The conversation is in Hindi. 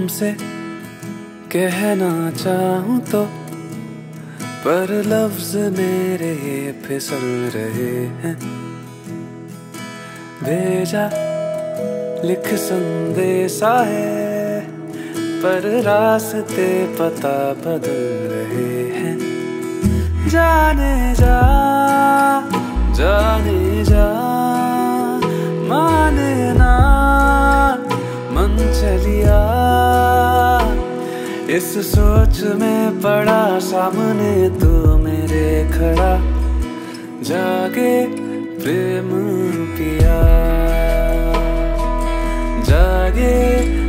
तुमसे कहना चाहूँ तो, पर लफ्ज मेरे ये फिसल रहे हैं। भेजा लिख संदेशा है, पर रास्ते पता बदल रहे हैं। जाने जा, जाने जा, माने ना मन चलिया। इस सोच में पड़ा सामने तू मेरे खड़ा, जागे प्रेम पिया, जागे